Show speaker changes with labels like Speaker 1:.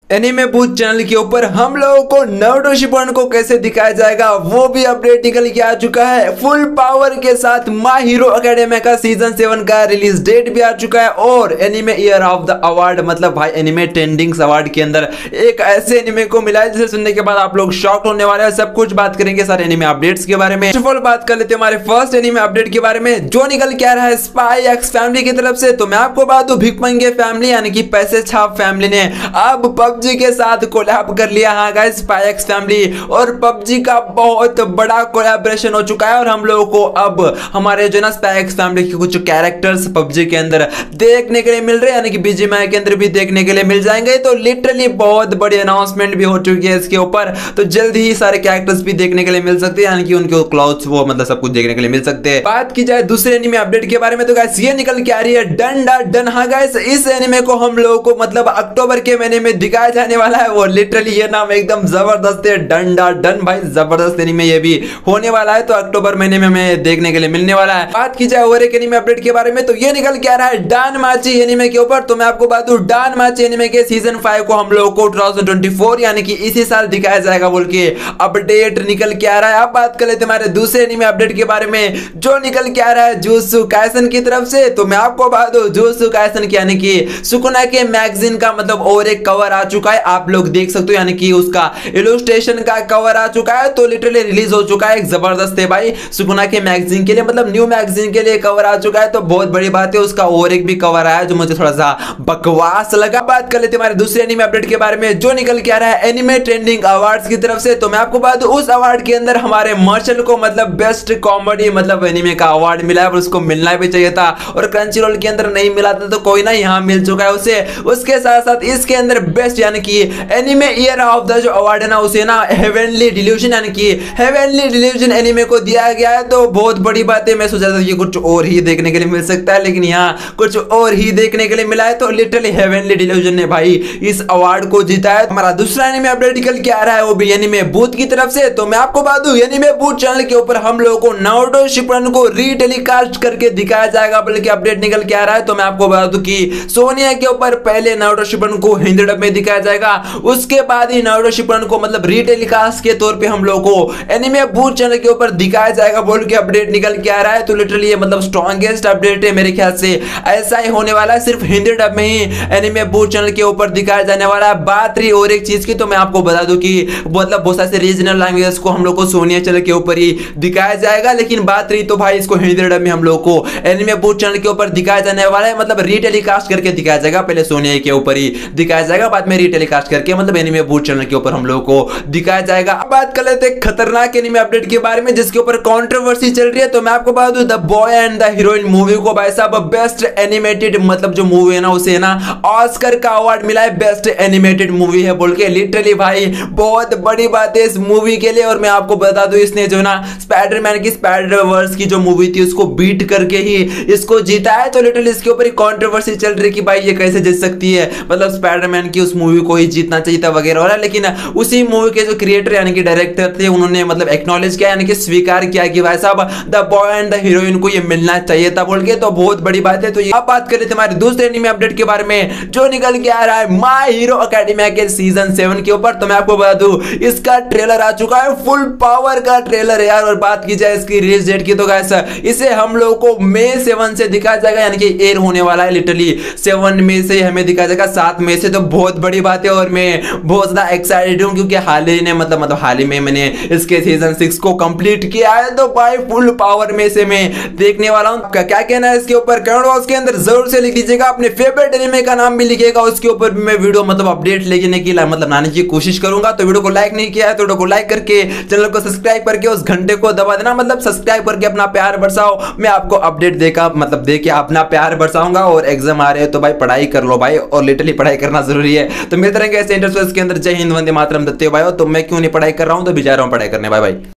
Speaker 1: Anime booth channel के ऊपर हम लोगों को नारुतो शिपुडेन को कैसे दिखाया जाएगा वो भी अपडेट निकल के आ चुका है। फुल पावर के साथ माय हीरो एकेडमिया का सीजन 7 का रिलीज डेट भी आ चुका है और anime year of the award मतलब भाई एनीमे ट्रेंडिंग्स अवार्ड के अंदर एक ऐसे एनीमे को मिला है जिसे सुनने के बाद आप लोग शॉक होने वाले हैं। सब कुछ बात करेंगे सारे एनीमे अपडेट्स के बारे में। बात कर लेते हैं हमारे फर्स्ट एनीमे अपडेट के बारे में जो निकल के आ रहा है स्पाई एक्स फैमिली की तरफ से। तो मैं आपको बात दूं भिकमंगे फैमिली यानी कि पैसे छाप फैमिली ने अब पबजी के साथ कोलैब कर लिया। हाँ गाइस स्पाई एक्स फैमिली और पबजी का बहुत बड़ा कोलैबोरेशन हो चुका है और हम लोगों को अब हमारे जो ना स्पाई एक्स फैमिली के कुछ कैरेक्टर्स पबजी के अंदर देखने के लिए मिल रहे हैं यानी कि बीजीएमआई के अंदर भी देखने के लिए मिल जाएंगे। तो लिटरली बहुत बड़ी अनाउंसमेंट भी हो चुकी है इसके ऊपर। तो जल्द ही सारे कैरेक्टर्स भी देखने के लिए मिल सकते हैं यानी कि उनके क्लॉथ्स वो मतलब सब कुछ देखने के लिए मिल सकते हैं। बात की जाए दूसरे एनीमे अपडेट के बारे में तो गाइस ये निकल के आ रही है डन डा डन। हाँ गाइस इस एनीमे को हम लोगों को मतलब अक्टूबर के महीने में दिखाया जाने वाला है। वो लिटरली ये नाम एकदम जबरदस्त है डन डा डन। भाई जबरदस्त एनीमे ये भी होने वाला है तो अक्टूबर महीने में हमें देखने के लिए मिलने वाला है। बात की जाए और एक एनीमे अपडेट के बारे में तो ये निकल के आ रहा है डानमाची एनीमे के ऊपर। तो मैं आपको बात दूं डानमाची एनीमे के सीजन 5 को हम लोगों को 2024 यानी कि इसी साल दिखाया जाएगा बोल के अपडेट निकल के आ रहा है। अब बात कर लेते हमारे दूसरे एनीमे अपडेट के बारे में जो निकल के आ रहा है जुजुत्सु काइसेन की तरफ से। तो मैं आपको बात दूं जुजुत्सु काइसेन की यानी कि सुकुना के मैगजीन का मतलब और एक कवर आ चुका है। आप लोग देख सकते हो यानी कि उसका इलस्ट्रेशन का कवर आ चुका है। तो लिटरली रिलीज हो चुका है। एक जबरदस्त है भाई सुकुना के मैगजीन के लिए मतलब न्यू मैगजीन के लिए कवर आ चुका है। तो बहुत बड़ी बात है। उसका और एक भी कवर आया जो मुझे थोड़ा सा बकवास लगा। बात कर लेते हैं हमारे दूसरे एनीमे अपडेट के बारे में जो निकल के आ रहा है एनीमे ट्रेंडिंग अवार्ड्स की तरफ से। तो मैं आपको बात दूं उस अवार्ड के अंदर हमारे मार्शल को मतलब बेस्ट कॉमेडी मतलब एनीमे का अवार्ड मिला है और उसको मिलना भी चाहिए था और क्रंचीरोल के अंदर नहीं मिला था तो कोई ना यहाँ मिल चुका है उसे। उसके साथ साथ इसके अंदर बेस्ट यानी कि एनीमे ईयर ऑफ द जो अवार्ड है ना उसे ना हेवनली डिल्यूजन यानी कि हेवनली डिल्यूजन एनीमे को दिया गया है। तो बहुत बड़ी बात है। मैं सोचा था कि कुछ और ही देखने के लिए मिल सकता है लेकिन यहाँ कुछ और ही देखने के लिए मिला है। तो लिटरली हेवनली डिल्यूजन ने भाई इस अवार्ड को जीता है। हमारा दूसरा एनीमे अपडेट निकल के आ रहा है वो भी एनीमे बूथ की तरफ से। तो मैं आपको बात दूं एनीमे बूथ चैनल के ऊपर हम लोगों को नारुतो शिपुडेन को रीटेलीकास्ट करके दिखाया जाएगा बल्कि अपडेट निकल के आ रहा है। तो मैं आपको बता दूं कि सोनिया के ऊपर पहले नारुतो शिपुडेन को हिंदी डब में दिखाया जाएगा उसके बाद ही नारुतो शिपुडेन को मतलब रीटेलीकास्ट के तौर पे हम लोगों को एनीमे बूथ चैनल के ऊपर दिखाया जाएगा बोल के अपडेट निकल के आ रहा है। तो लिटरली ये मतलब स्ट्रॉन्गेस्ट अपडेट है मेरे ख्याल से ऐसा ही होने वाला है। सिर्फ हिंदी डब में ही एनीमे बूथ चैनल के ऊपर दिखाया जाने वाला है। बात रही और एक चीज की तो मैं आपको बता दूं कि मतलब बहुत सारे रीजनल लैंग्वेजेस को हम लोग को सोनिया चैनल के ऊपर ही दिखाया जाएगा लेकिन बात रही तो भाई इसको हिंदी डब में हम लोग को एनीमे बूथ चैनल के ऊपर दिखाया जाने वाला है मतलब रीटेलीकास्ट करके दिखाया जाएगा। पहले सोनिया के ऊपर ही दिखाया जाएगा बाद में रीटेलीकास्ट करके मतलब एनीमे बूथ चैनल के ऊपर हम लोग को दिखाया जाएगा। अब बात कर लेते हैं खतरनाक एनीमे अपडेट के बारे में जिसके ऊपर कंट्रोवर्सी चल रही है। तो मैं आपको बता दूं the boy and the heroine movie को भाई साहब बेस्ट एनिमेटेड मतलब जो मूवी है ना उसे ना ऑस्कर का अवार्ड मिला है बेस्ट एनिमेटेड मूवी है बोल के। लिटरली भाई बहुत बड़ी बात है इस मूवी के लिए। और मैं आपको बता दूं इसने जो ना स्पाइडरमैन की स्पाइडरवर्स की जो मूवी थी उसको बीट करके ही इसको जीता है। तो लिटरली इसके ऊपर कंट्रोवर्सी चल रही है कि भाई ये कैसे जीत सकती है मतलब स्पाइडरमैन की उस मूवी को ही जीतना चाहिए था वगैरह वगैरह। लेकिन उसी मूवी के जो क्रिएटर यानी कि डायरेक्टर थे उन्होंने मतलब एक्नॉलेज किया यानी कि स्वीकार किया कि भाई साहब the boy and the heroine को ये मिलना चाहिए था बोल के। तो बहुत बड़ी बात है। तो अब बात करें हमारे दूसरे एनीमे अपडेट के बारे में जो निकल के आ रहा है माय हीरो एकेडमिया के सीजन 7 के ऊपर। तो मैं आपको बता दूं इसका ट्रेलर आ चुका है फुल पावर का ट्रेलर है यार। और बात की जाए इसकी रिलीज डेट की तो गाइस इसे हम लोगों को मई 7 से दिखाया जाएगा यानी कि एयर होने वाला है लिटरली 7 मई से हमें दिखाया जाएगा 7 मई से। तो बहुत बड़ी बात है और मैं बहुत ज्यादा एक्साइटेड हूं क्योंकि हाल ही ने मतलब हाल ही में मैंने इसके सीजन 6 को कंप्लीट किया है। तो भाई फुल पावर में से मैं देखने वाला हूं। क्या कहना है इसके ऊपर कमेंट बॉक्स के अंदर जरूर से लिख दीजिएगा। अपने फेवरेट एनीमे का नाम भी लिखिएगा उसके ऊपर भी मैं वीडियो मतलब अपडेट लेने की मतलब लाने की कोशिश करूंगा। तो वीडियो को लाइक नहीं किया है तो वीडियो को लाइक करके चैनल को सब्सक्राइब करके उस घंटे को दबा देना मतलब सब्सक्राइब करके अपना प्यार बरसाओ। मैं आपको अपडेट देकर मतलब देके अपना प्यार बरसाऊंगा। और एग्जाम आ रहे हो तो भाई पढ़ाई कर लो भाई और लिटरली पढ़ाई करना जरूरी है। तो मिलते रहेंगे ऐसे इंटरव्यूज के अंदर। जय हिंद वंदे मातरम दत्ते भाई। तो मैं क्यों नहीं पढ़ाई कर रहा हूं तो भी जा रहा हूं पढ़ाई करने। Bye bye.